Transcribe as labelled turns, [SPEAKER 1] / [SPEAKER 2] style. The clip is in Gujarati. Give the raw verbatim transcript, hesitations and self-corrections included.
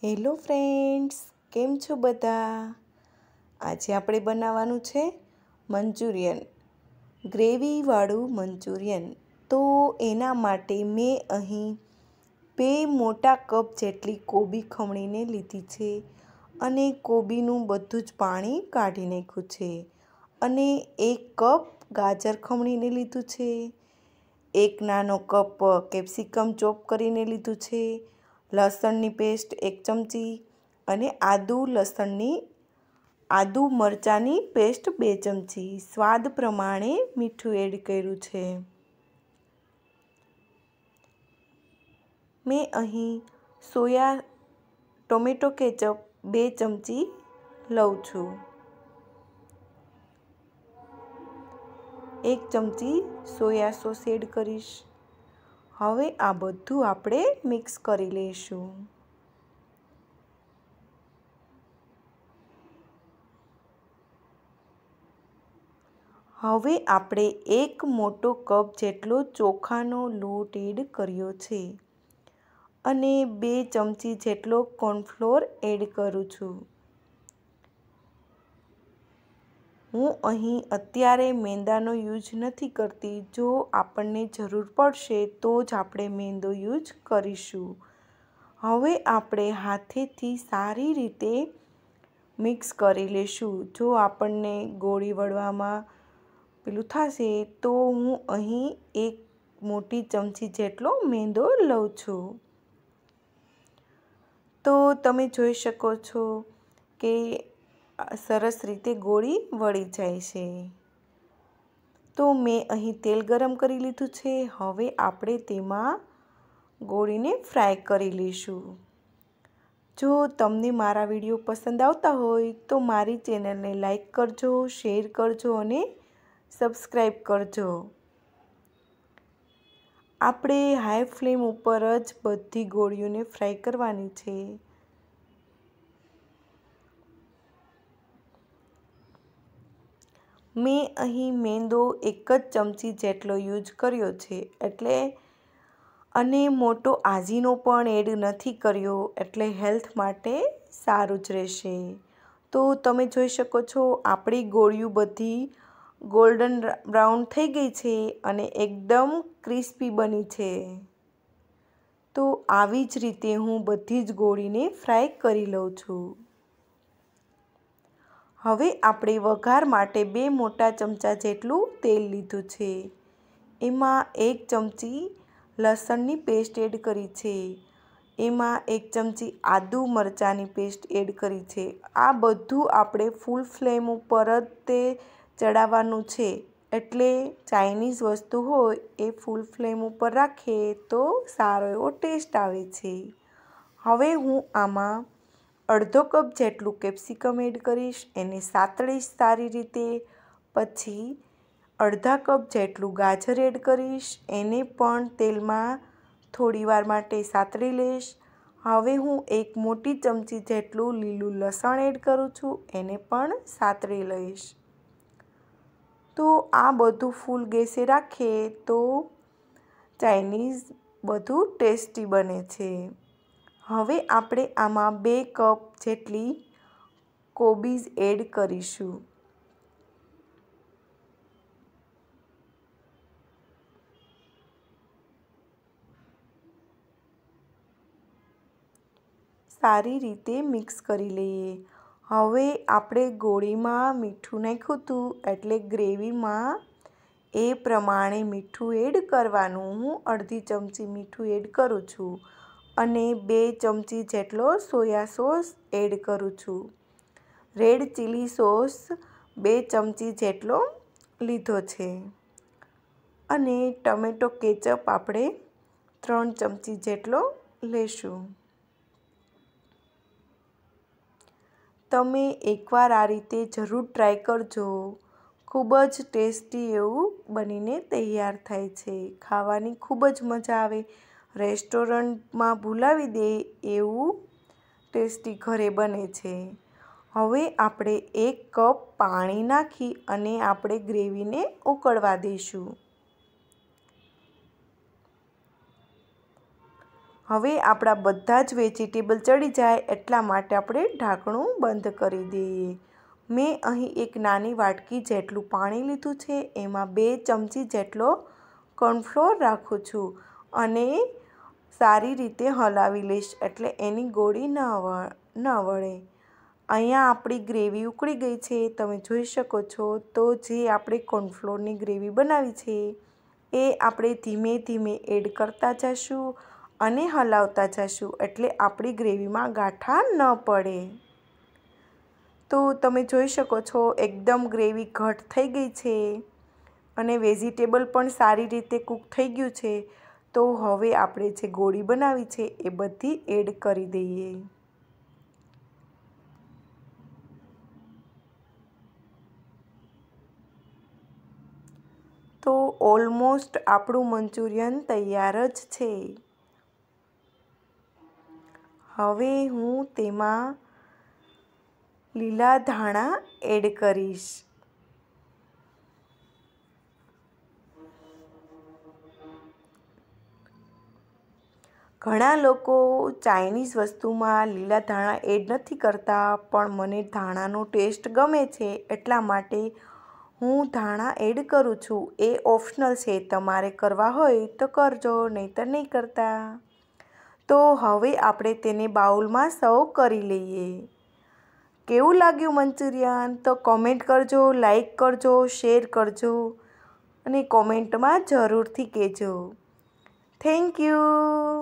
[SPEAKER 1] હેલો ફ્રેન્ડ્સ, કેમ છો બધા? આજે આપણે બનાવવાનું છે મંચુરિયન, ગ્રેવીવાળું મંચુરિયન। તો એના માટે મેં અહીં બે મોટા કપ જેટલી કોબી ખમણીને લીધી છે અને કોબીનું બધું જ પાણી કાઢી નાખ્યું છે। અને એક કપ ગાજર ખમણીને લીધું છે, એક નાનો કપ કેપ્સિકમ ચોપ કરીને લીધું છે, લસણની પેસ્ટ એક ચમચી અને આદુ લસણની આદુ મરચાંની પેસ્ટ બે ચમચી, સ્વાદ પ્રમાણે મીઠું એડ કર્યું છે। મેં અહીં સોયા ટોમેટો કેચઅપ બે ચમચી લઉં છું, એક ચમચી સોયા સોસ એડ કરીશ। હવે આ બધું આપણે મિક્સ કરી લઈશું। હવે આપણે એક મોટો કપ જેટલો ચોખાનો લોટ એડ કર્યો છે અને બે ચમચી જેટલો કોર્નફ્લોર એડ કરું છું। હું અહીં અત્યારે મેંદાનો યુઝ નથી કરતી, જો આપણને જરૂર પડશે તો જ આપણે મેંદો યુઝ કરીશું। હવે આપણે હાથેથી સારી રીતે મિક્સ કરી લઈશું। જો આપણને ગોળી વળવામાં પેલું થશે તો હું અહીં એક મોટી ચમચી જેટલો મેંદો લઉં છું। તો તમે જોઈ શકો છો કે સરસ રીતે ગોળી વળી જાય છે। તો મેં અહીં તેલ ગરમ કરી લીધું છે, હવે આપણે તેમાં ગોળીને ફ્રાય કરી લઈશું। જો તમને મારા વિડીયો પસંદ આવતા હોય તો મારી ચેનલને લાઈક કરજો, શેર કરજો અને સબસ્ક્રાઈબ કરજો। આપણે હાઈ ફ્લેમ ઉપર જ બધી ગોળીઓને ફ્રાય કરવાની છે। મેં અહીં મેંદો એક જ ચમચી જેટલો યુઝ કર્યો છે, એટલે અને મોટો આજીનો પણ એડ નથી કર્યો, એટલે હેલ્થ માટે સારું જ રહેશે। તો તમે જોઈ શકો છો આપણી ગોળીઓ બધી ગોલ્ડન બ્રાઉન થઈ ગઈ છે અને એકદમ ક્રિસ્પી બની છે। તો આવી જ રીતે હું બધી જ ગોળીને ફ્રાય કરી લઉં છું। હવે આપણે વઘાર માટે બે મોટા ચમચા જેટલું તેલ લીધું છે, એમાં એક ચમચી લસણની પેસ્ટ એડ કરી છે, એમાં એક ચમચી આદુ મરચાંની પેસ્ટ એડ કરી છે। આ બધું આપણે ફૂલ ફ્લેમ ઉપર જ તે ચડાવવાનું છે, એટલે ચાઇનીઝ વસ્તુ હોય એ ફૂલ ફ્લેમ ઉપર રાખીએ તો સારો એવો ટેસ્ટ આવે છે। હવે હું આમાં અડધો કપ જેટલું કેપ્સિકમ એડ કરીશ, એને સાતળીશ સારી રીતે। પછી અડધા કપ જેટલું ગાજર એડ કરીશ, એને પણ તેલમાં થોડી વાર માટે સાતળી લઈશ। હવે હું એક મોટી ચમચી જેટલું લીલું લસણ એડ કરું છું, એને પણ સાતળી લઈશ। તો આ બધું ફૂલ ગેસે રાખીએ તો ચાઇનીઝ બધું ટેસ્ટી બને છે। હવે આપણે આમાં બે કપ જેટલી કોબીઝ એડ કરીશું। સારી રીતે મિક્સ કરી લઈએ। હવે આપણે ગોળીમાં મીઠું નાખ્યું હતું, એટલે ગ્રેવીમાં એ પ્રમાણે મીઠું એડ કરવાનું। હું અડધી ચમચી મીઠું એડ કરું છું અને બે ચમચી જેટલો સોયા સોસ એડ કરું છું। રેડ ચીલી સોસ બે ચમચી જેટલો લીધો છે અને ટમેટો કેચઅપ આપણે ત્રણ ચમચી જેટલો લેશું। તમે એકવાર આ રીતે જરૂર ટ્રાય કરજો, ખૂબ જ ટેસ્ટી એવું બનીને તૈયાર થાય છે। ખાવાની ખૂબ જ મજા આવે, રેસ્ટોરન્ટમાં ભૂલાવી દે એવું ટેસ્ટી ઘરે બને છે। હવે આપણે એક કપ પાણી નાખી અને આપણે ગ્રેવીને ઉકળવા દઈશું। હવે આપણા બધા જ વેજીટેબલ ચડી જાય એટલા માટે આપણે ઢાંકણું બંધ કરી દઈએ। મેં અહીં એક નાની વાટકી જેટલું પાણી લીધું છે, એમાં બે ચમચી જેટલો કોર્નફ્લોર રાખું છું અને સારી રીતે હલાવી લઈશ એટલે એની ગોળી ન ન વળે। અહીંયા આપણી ગ્રેવી ઉકળી ગઈ છે, તમે જોઈ શકો છો। તો જે આપણે કોર્નફ્લોરની ગ્રેવી બનાવી છે એ આપણે ધીમે ધીમે એડ કરતા જઈશું અને હલાવતા જઈશું એટલે આપણી ગ્રેવીમાં ગાંઠા ન પડે। તો તમે જોઈ શકો છો એકદમ ગ્રેવી ઘટ થઈ ગઈ છે અને વેજીટેબલ પણ સારી રીતે કૂક થઈ ગયું છે। તો હવે આપણે જે ગોળી બનાવી છે એ બધી એડ કરી દઈએ। તો ઓલમોસ્ટ આપણું મંચુરિયન તૈયાર જ છે। હવે હું તેમાં લીલા ધાણા એડ કરીશ। ઘણા લોકો ચાઇનીઝ વસ્તુમાં લીલા ધાણા એડ નથી કરતા, પણ મને ધાણાનો ટેસ્ટ ગમે છે એટલા માટે હું ધાણા એડ કરું છું। એ ઓપ્શનલ છે, તમારે કરવા હોય તો કરજો, નહીંતર નહીં કરતા। તો હવે આપણે તેને બાઉલમાં સર્વ કરી લઈએ। કેવું લાગ્યું મંચુરિયન? તો કોમેન્ટ કરજો, લાઈક કરજો, શેર કરજો અને કોમેન્ટમાં જરૂરથી કહેજો। Thank you.